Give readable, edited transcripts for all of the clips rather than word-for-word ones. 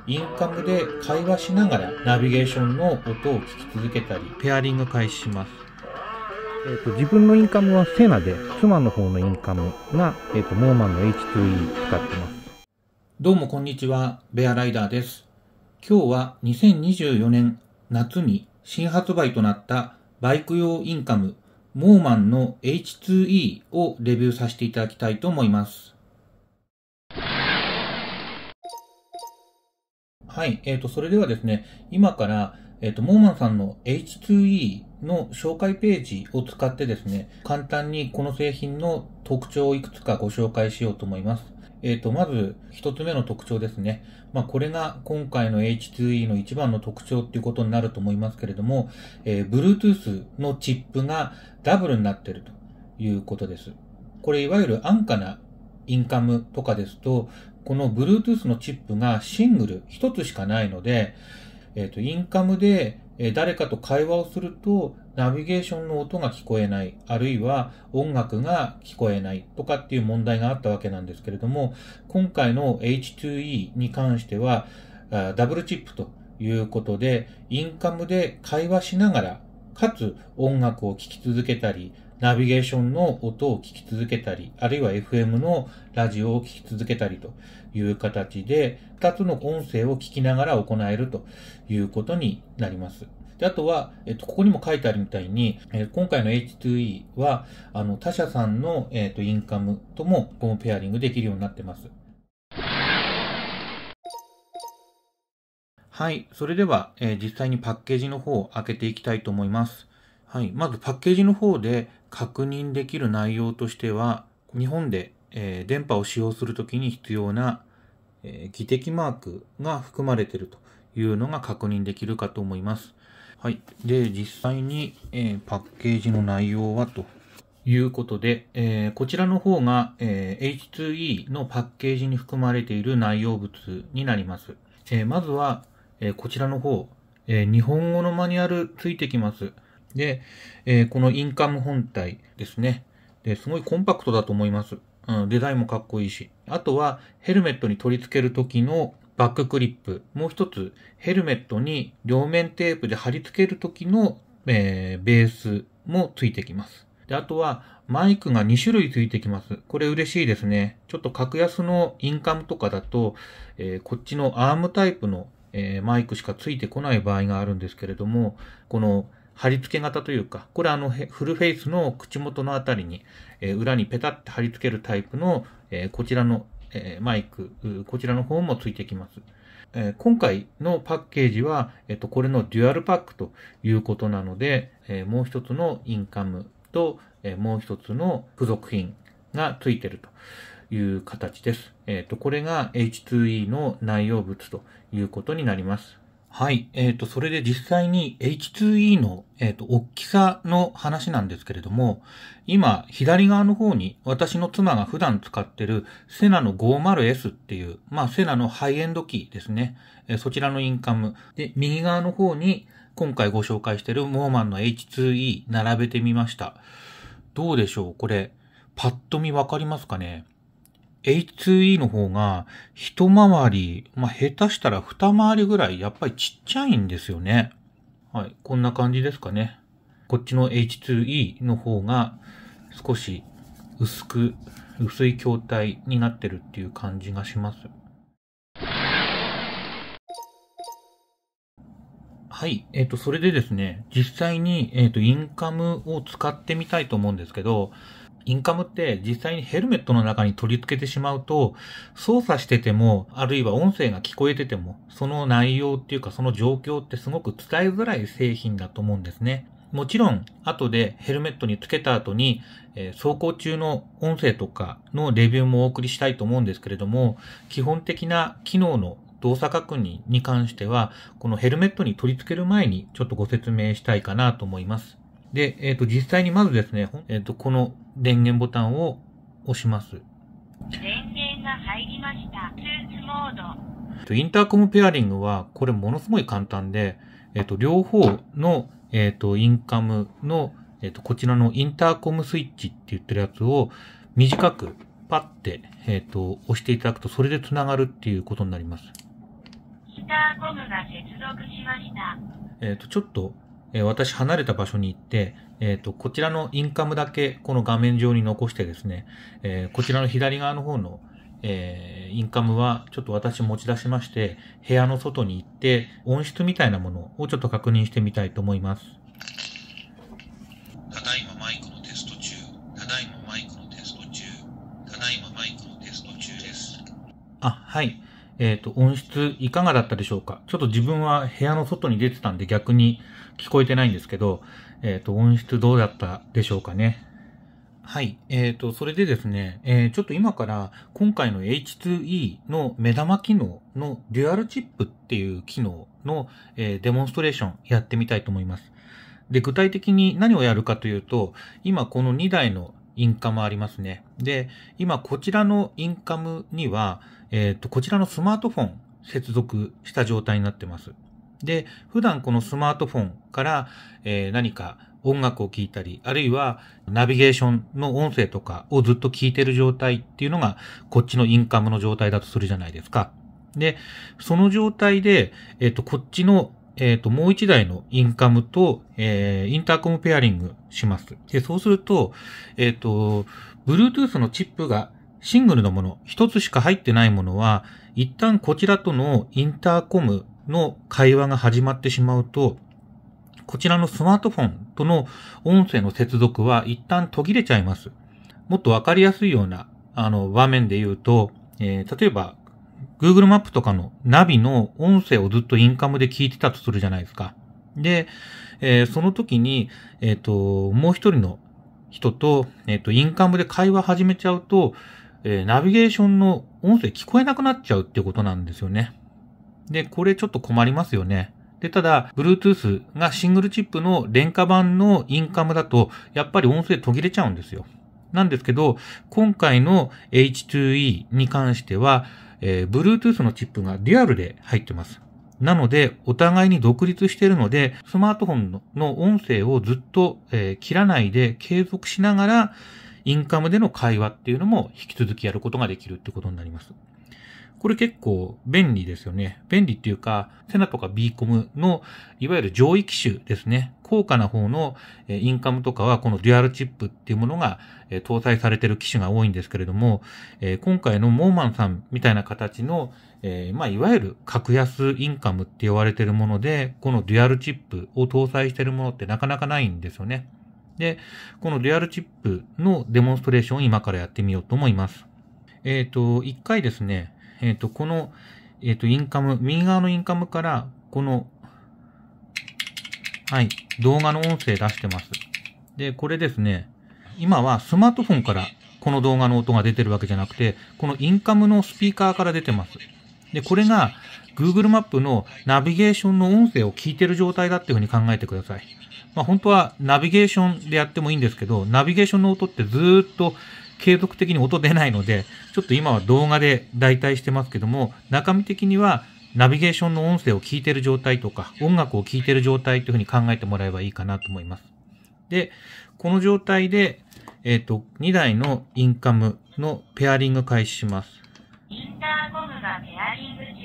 インカムで会話しながらナビゲーションの音を聞き続けたり、ペアリング開始します。 自分のインカムはセナで、妻の方のインカムが、モーマンの H2E 使ってます。 どうもこんにちは、ベアライダーです。今日は2024年夏に新発売となったバイク用インカム、モーマンの H2E をレビューさせていただきたいと思います。はい、それではですね、今から、モーマンさんの H2E の紹介ページを使ってですね、簡単にこの製品の特徴をいくつかご紹介しようと思います。まず一つ目の特徴ですね。これが今回の H2E の一番の特徴っていうことになると思いますけれども、Bluetooth のチップがダブルになっているということです。これいわゆる安価なインカムとかですと、この Bluetooth のチップがシングル一つしかないので、インカムで誰かと会話をするとナビゲーションの音が聞こえない、あるいは音楽が聞こえないとかっていう問題があったわけなんですけれども、今回の H2E に関してはダブルチップということで、インカムで会話しながら、かつ音楽を聴き続けたり、ナビゲーションの音を聞き続けたり、あるいは FM のラジオを聞き続けたりという形で、2つの音声を聞きながら行えるということになります。で、あとは、ここにも書いてあるみたいに、今回の H2E は、他社さんの、インカムともこのペアリングできるようになってます。はい。それでは、実際にパッケージの方を開けていきたいと思います。はい。まずパッケージの方で確認できる内容としては、日本で、電波を使用するときに必要な、技適マークが含まれているというのが確認できるかと思います。はい。で、実際に、パッケージの内容はということで、こちらの方が、H2E のパッケージに含まれている内容物になります。まずは、こちらの方、日本語のマニュアルついてきます。で、このインカム本体ですね。すごいコンパクトだと思います。デザインもかっこいいし。あとはヘルメットに取り付ける時のバッククリップ。もう一つ、ヘルメットに両面テープで貼り付ける時の、ベースもついてきます。で、あとはマイクが2種類ついてきます。これ嬉しいですね。ちょっと格安のインカムとかだと、こっちのアームタイプのマイクしかついてこない場合があるんですけれども、この貼り付け型というか、これフルフェイスの口元のあたりに、裏にペタッと貼り付けるタイプの、こちらの、マイク、こちらの方もついてきます。今回のパッケージは、これのデュアルパックということなので、もう一つのインカムと、もう一つの付属品がついているという形です。これが H2E の内容物ということになります。はい。それで実際に H2E の、大きさの話なんですけれども、今、左側の方に私の妻が普段使っているセナの 50S っていう、セナのハイエンド機ですね。そちらのインカム。で、右側の方に今回ご紹介しているモーマンの H2E 並べてみました。どうでしょう？これ、パッと見わかりますかね？H2E の方が一回り、下手したら二回りぐらいやっぱりちっちゃいんですよね。はい。こんな感じですかね。こっちの H2E の方が少し薄い筐体になってるっていう感じがします。はい。それでですね、実際に、インカムを使ってみたいと思うんですけど、インカムって実際にヘルメットの中に取り付けてしまうと、操作してても、あるいは音声が聞こえてても、その内容っていうかその状況ってすごく伝えづらい製品だと思うんですね。もちろん、後でヘルメットにつけた後に、走行中の音声とかのレビューもお送りしたいと思うんですけれども、基本的な機能の動作確認に関しては、このヘルメットに取り付ける前にちょっとご説明したいかなと思います。で、実際にまずですね、この電源ボタンを押します。 電源が入りました。スーツモード。 インターコムペアリングは、これものすごい簡単で、両方の、インカムの、こちらのインターコムスイッチって言ってるやつを短くパッて、押していただくとそれで繋がるっていうことになります。 スターコムが接続しました。 ちょっと、私離れた場所に行って、こちらのインカムだけこの画面上に残してですね、こちらの左側の方の、インカムはちょっと私持ち出しまして、部屋の外に行って音質みたいなものをちょっと確認してみたいと思います。ただいまマイクのテスト中。ただいまマイクのテスト中。ただいまマイクのテスト中です。はい。音質いかがだったでしょうか？ちょっと自分は部屋の外に出てたんで逆に聞こえてないんですけど、音質どうだったでしょうかね。はい。それでですね、ちょっと今から今回の H2E の目玉機能のデュアルチップっていう機能の、デモンストレーションやってみたいと思います。で、具体的に何をやるかというと、今この2台のインカムありますね。で、今こちらのインカムには、こちらのスマートフォン接続した状態になってます。で、普段このスマートフォンから、何か音楽を聴いたり、あるいはナビゲーションの音声とかをずっと聞いてる状態っていうのが、こっちのインカムの状態だとするじゃないですか。で、その状態で、こっちの、もう一台のインカムと、インターコムペアリングします。で、そうすると、Bluetooth のチップがシングルのもの、一つしか入ってないものは、一旦こちらとのインターコムの会話が始まってしまうと、こちらのスマートフォンとの音声の接続は一旦途切れちゃいます。もっとわかりやすいような、場面で言うと、例えば、Google マップとかのナビの音声をずっとインカムで聞いてたとするじゃないですか。で、その時に、もう一人の人と、インカムで会話始めちゃうと、ナビゲーションの音声聞こえなくなっちゃうっていうことなんですよね。で、これちょっと困りますよね。で、ただ、Bluetooth がシングルチップの廉価版のインカムだと、やっぱり音声途切れちゃうんですよ。なんですけど、今回の H2E に関しては、Bluetooth のチップがデュアルで入ってます。なので、お互いに独立しているので、スマートフォンの音声をずっと、切らないで継続しながら、インカムでの会話っていうのも引き続きやることができるってことになります。これ結構便利ですよね。便利っていうか、セナとか B コムのいわゆる上位機種ですね。高価な方のインカムとかはこのデュアルチップっていうものが搭載されている機種が多いんですけれども、今回のモーマンさんみたいな形の、いわゆる格安インカムって言われているもので、このデュアルチップを搭載しているものってなかなかないんですよね。で、このデュアルチップのデモンストレーションを今からやってみようと思います。一回ですね、この、インカム、右側のインカムから、この、はい、動画の音声出してます。で、これですね、今はスマートフォンからこの動画の音が出てるわけじゃなくて、このインカムのスピーカーから出てます。で、これが Google マップのナビゲーションの音声を聞いてる状態だっていうふうに考えてください。本当はナビゲーションでやってもいいんですけど、ナビゲーションの音ってずーっと継続的に音出ないので、ちょっと今は動画で代替してますけども、中身的にはナビゲーションの音声を聞いてる状態とか、音楽を聞いてる状態というふうに考えてもらえばいいかなと思います。で、この状態で、2台のインカムのペアリング開始します。 インターコムがペアリング中です。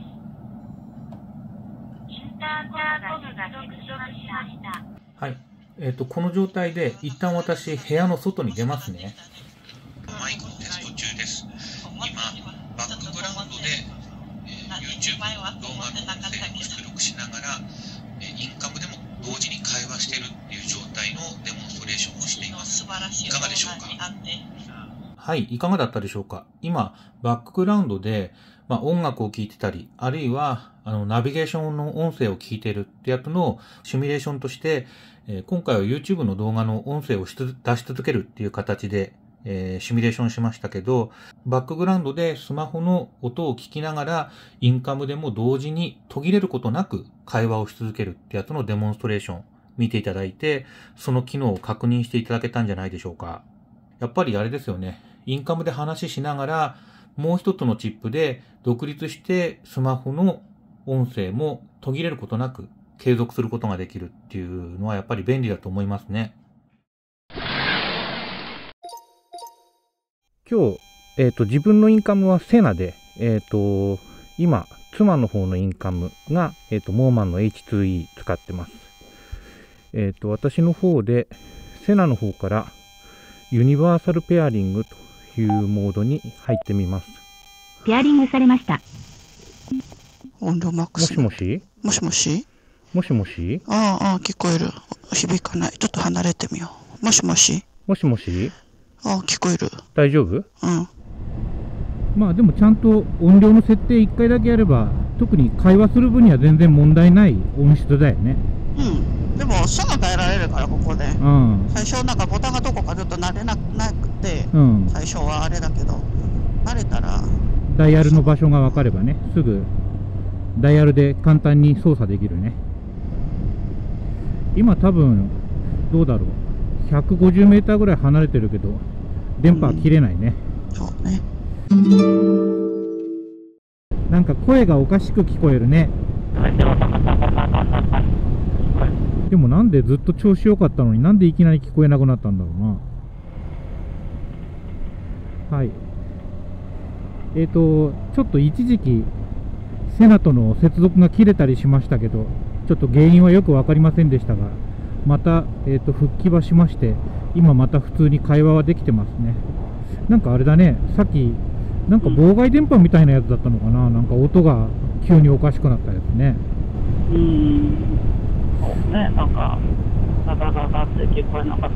インターコムが接続しました。 はい。この状態で一旦私部屋の外に出ますね。マイクのテスト中です。今、バックグラウンドで、YouTube の動画の音声を出力しながら、インカムでも同時に会話しているっていう状態のデモンストレーションをしています。いかがでしょうか？はい、いかがだったでしょうか？今、バックグラウンドで、音楽を聴いてたり、あるいは、ナビゲーションの音声を聞いてるってやつのシミュレーションとして、今回は YouTube の動画の音声を出し続けるっていう形で、シミュレーションしましたけど、バックグラウンドでスマホの音を聞きながら、インカムでも同時に途切れることなく会話をし続けるってやつのデモンストレーション見ていただいて、その機能を確認していただけたんじゃないでしょうか。やっぱりあれですよね。インカムで話しながら、もう一つのチップで独立してスマホの音声も途切れることなく継続することができるっていうのはやっぱり便利だと思いますね。 今日、自分のインカムはセナで、今、 妻の方のインカムが、モーマンの H2E 使ってます。私の方で、セナの方からユニバーサルペアリングというモードに入ってみます。 ペアリングされました。 音量マックス。 もしもしもしもしもしもしああ、聞こえる。響かない。ちょっと離れてみよう。もしもしもしもしああ、聞こえる。 大丈夫？ うん。 まあでもちゃんと音量の設定1回だけやれば、特に会話する分には全然問題ない音質だよね。 うん。でも、差が変えられるから、ここで。 うん。 最初、なんかボタンがどこかちょっと慣れなくて、 うん。 最初はあれだけど、慣れたら。 ダイヤルの場所が分かればね、すぐダイヤルで簡単に操作できるね。今多分、どうだろう。150メーターぐらい離れてるけど、電波は切れないね。 そうね。 なんか声がおかしく聞こえるね。でもなんでずっと調子良かったのになんでいきなり聞こえなくなったんだろうな。はい。ちょっと一時期セナとの接続が切れたりしましたけど、ちょっと原因はよく分かりませんでしたが、また、復帰はしまして、今また普通に会話はできてますね。なんかあれだね、さっきなんか妨害電波みたいなやつだったのかな、なんか音が急におかしくなったやつね。 そうね、なんかガガガガって聞こえなかった。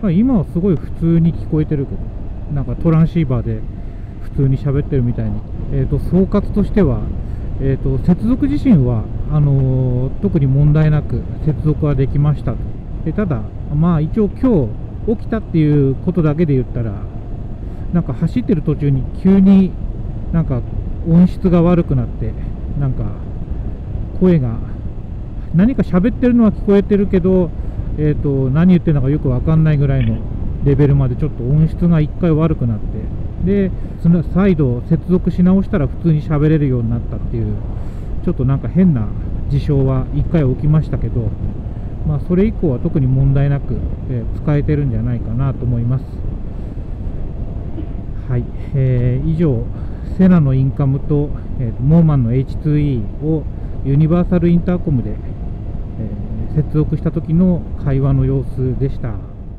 今はすごい普通に聞こえてるけど、なんかトランシーバーで普通に喋ってるみたいに。総括としては、接続自身は特に問題なく接続はできましたと。ただ、まあ一応今日起きたっていうことだけで言ったら、なんか走ってる途中に急になんか音質が悪くなって、なんか声が何か喋ってるのは聞こえてるけど、何言ってるのかよくわかんないぐらいのレベルまでちょっと音質が1回悪くなって、で再度接続し直したら普通に喋れるようになったっていう、ちょっとなんか変な事象は1回起きましたけど、まあそれ以降は特に問題なく、使えてるんじゃないかなと思います。はい、以上、セナのインカムと、モーマンの H2E をユニバーサルインターコムで、接続した時の会話の様子でした。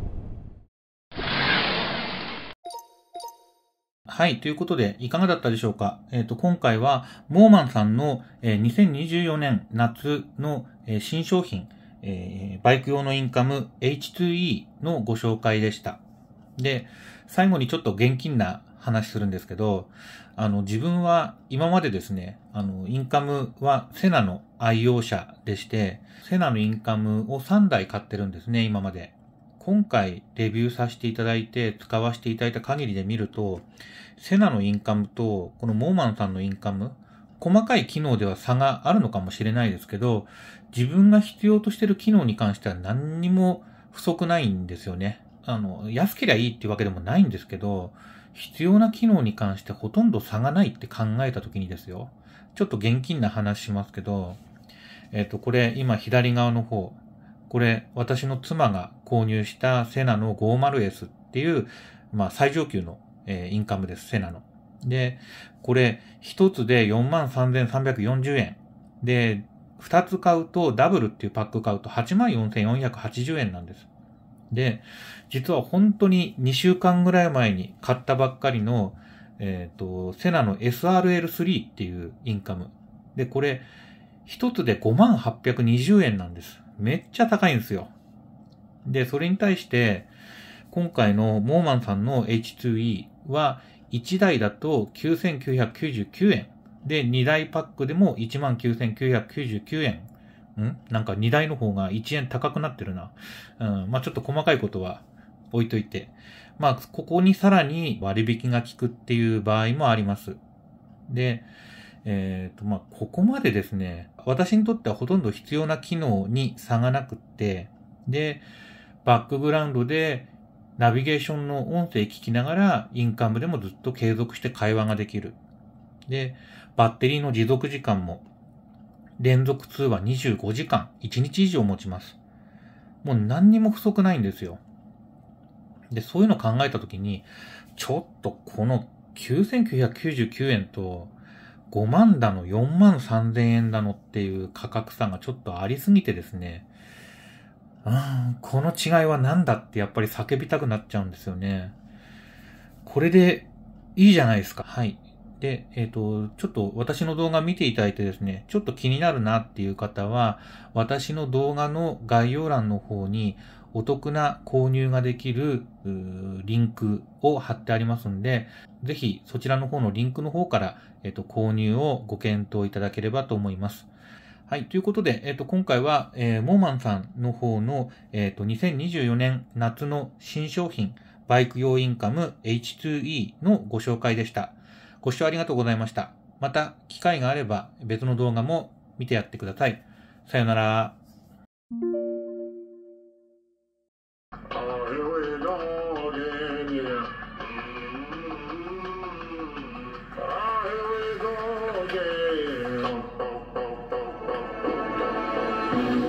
はい。ということで、いかがだったでしょうか。今回は、モーマンさんの、2024年夏の、新商品、バイク用のインカム H2E のご紹介でした。で、最後にちょっと現金な話するんですけど、自分は今までですね、インカムはセナの愛用者でして、セナのインカムを3台買ってるんですね、今まで。今回レビューさせていただいて使わせていただいた限りで見ると、セナのインカムとこのモーマンさんのインカム、細かい機能では差があるのかもしれないですけど、自分が必要としている機能に関しては何にも不足ないんですよね。安ければいいっていうわけでもないんですけど、必要な機能に関してほとんど差がないって考えたときにですよ。ちょっと現金な話しますけど、これ今左側の方、これ私の妻が購入したセナの 50S っていう、まあ最上級の、インカムです、セナの。で、これ一つで 43,340 円。で、二つ買うとダブルっていうパック買うと 84,480 円なんです。で、実は本当に2週間ぐらい前に買ったばっかりの、セナの SRL3 っていうインカム。で、これ、一つで 58,20 円なんです。めっちゃ高いんですよ。で、それに対して、今回のモーマンさんの H2E は、1台だと 9,999 円。で、2台パックでも 19,999 円。なんか2台の方が1円高くなってるな。まあちょっと細かいことは置いといて。まあここにさらに割引が効くっていう場合もあります。で、まあここまでですね、私にとってはほとんど必要な機能に差がなくって、で、バックグラウンドでナビゲーションの音声聞きながらインカムでもずっと継続して会話ができる。で、バッテリーの持続時間も連続通話25時間、1日以上持ちます。もう何にも不足ないんですよ。で、そういうのを考えたときに、ちょっとこの 9,999 円と 5万だの4万3000円だのっていう価格差がちょっとありすぎてですね、この違いは何だってやっぱり叫びたくなっちゃうんですよね。これでいいじゃないですか。はい。で、ちょっと私の動画見ていただいてですね、ちょっと気になるなっていう方は、私の動画の概要欄の方にお得な購入ができるリンクを貼ってありますんで、ぜひそちらの方のリンクの方から、購入をご検討いただければと思います。はい。ということで、今回は、モーマンさんの方の、2024年夏の新商品、バイク用インカム H2E のご紹介でした。ご視聴ありがとうございました。また、機会があれば別の動画も見てやってください。さよなら。 Thank you.